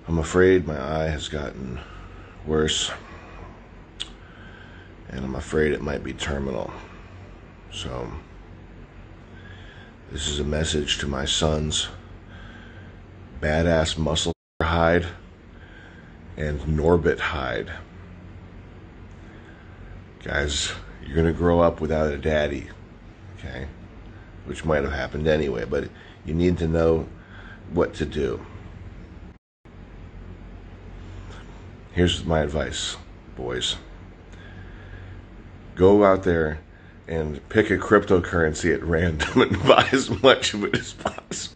I'm afraid my eye has gotten worse, and I'm afraid it might be terminal. So, this is a message to my sons, badass muscle Hyde and Norbit Hyde. Guys, you're gonna grow up without a daddy, okay? Which might have happened anyway, but you need to know what to do. Here's my advice, boys. Go out there and pick a cryptocurrency at random and buy as much of it as possible.